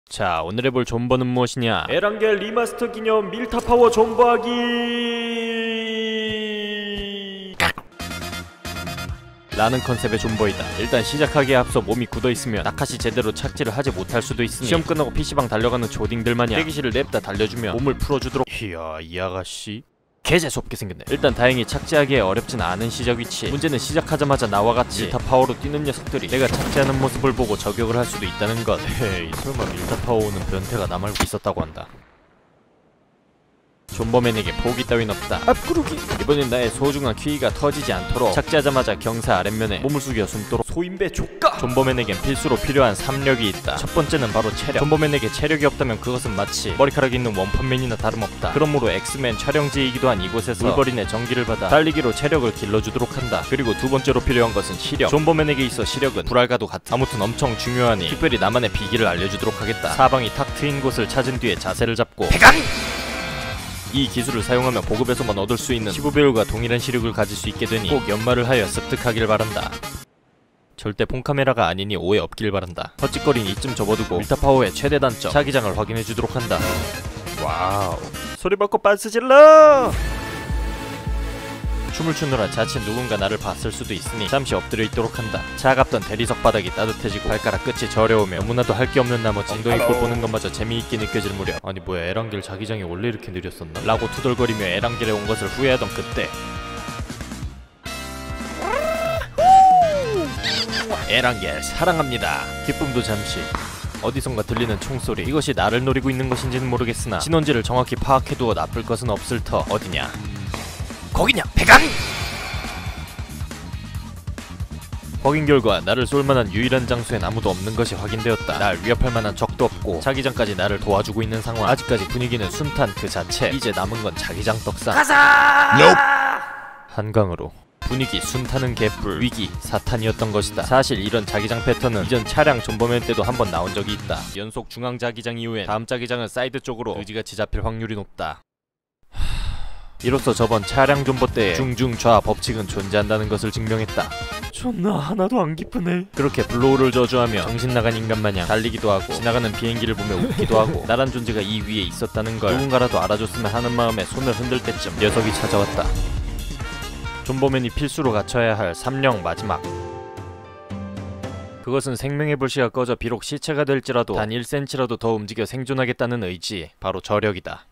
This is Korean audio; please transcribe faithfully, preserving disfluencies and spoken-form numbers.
자, 오늘 해볼 존버는 무엇이냐? 에란겔 리마스터 기념 밀타파워 존버하기 라는 컨셉의 존버이다. 일단 시작하기에 앞서 몸이 굳어있으면 나카시 제대로 착지를 하지 못할 수도 있으니 시험 끝나고 피시방 달려가는 조딩들 마냥 대기실을 냅다 달려주며 몸을 풀어주도록. 이야, 이 아가씨 개재수없게 생겼네. 일단 다행히 착지하기에 어렵진 않은 시작 위치. 문제는 시작하자마자 나와 같이 밀타파워로 뛰는 녀석들이 내가 착지하는 모습을 보고 저격을 할 수도 있다는 것. 헤이, 설마 밀타파워는 변태가 나 말고 있었다고 한다. 존버맨에게 포기 따윈 없다. 앞구르기. 이번엔 나의 소중한 키위가 터지지 않도록 착지하자마자 경사 아랫면에 몸을 숙여 숨도록 소인배 조까. 존버맨에겐 필수로 필요한 삼력이 있다. 첫 번째는 바로 체력. 존버맨에게 체력이 없다면 그것은 마치 머리카락이 있는 원펀맨이나 다름없다. 그러므로 엑스맨 촬영지이기도 한 이곳에서 울버린의 전기를 받아 달리기로 체력을 길러주도록 한다. 그리고 두 번째로 필요한 것은 시력. 존버맨에게 있어 시력은 불알과도 같아. 아무튼 엄청 중요하니 특별히 나만의 비기를 알려주도록 하겠다. 사방이 탁 트인 곳을 찾은 뒤에 자세를 잡고 배간! 이 기술을 사용하면 보급에서만 얻을 수 있는 십오 배율과 동일한 시력을 가질 수 있게 되니 꼭 연마를 하여 습득하길 바란다. 절대 폰카메라가 아니니 오해 없길 바란다. 헛짓거린 이쯤 접어두고 밀타파워의 최대 단점 자기장을 확인해주도록 한다. 와우, 소리 받고 빤스 질러! 춤을 추느라 자칫 누군가 나를 봤을 수도 있으니 잠시 엎드려 있도록 한다. 차갑던 대리석 바닥이 따뜻해지고 발가락 끝이 저려오며 너무나도 할 게 없는 나머지 엉덩이 꼴 보는 것마저 재미있게 느껴질 무렵, 아니 뭐야, 에란겔 자기장이 원래 이렇게 느렸었나? 라고 투덜거리며 에란겔에 온 것을 후회하던 그때 에란겔 사랑합니다. 기쁨도 잠시. 어디선가 들리는 총소리. 이것이 나를 노리고 있는 것인지는 모르겠으나 진원지를 정확히 파악해두어 나쁠 것은 없을 터. 어디냐? 거기냐? 배간! 확인 결과 나를 쏠만한 유일한 장소엔 아무도 없는 것이 확인되었다. 날 위협할 만한 적도 없고 자기장까지 나를 도와주고 있는 상황. 아직까지 분위기는 순탄 그 자체. 이제 남은 건 자기장 떡상. 가자! nope. 한강으로. 분위기 순탄은 개뿔. 위기 사탄이었던 것이다. 사실 이런 자기장 패턴은 이전 차량 존버맨 때도 한번 나온 적이 있다. 연속 중앙 자기장 이후엔 다음 자기장은 사이드 쪽으로 의지같이 잡힐 확률이 높다. 이로써 저번 차량 존버 때의 중중좌 법칙은 존재한다는 것을 증명했다. 존나 하나도 안 기쁘네. 그렇게 블로우를 저주하며 정신나간 인간마냥 달리기도 하고 지나가는 비행기를 보며 웃기도 하고 나란 존재가 이 위에 있었다는 걸 누군가라도 알아줬으면 하는 마음에 손을 흔들 때쯤 녀석이 찾아왔다. 존버맨이 필수로 갖춰야 할 삼령 마지막. 그것은 생명의 불씨가 꺼져 비록 시체가 될지라도 단 일 센티미터라도 더 움직여 생존하겠다는 의지, 바로 저력이다.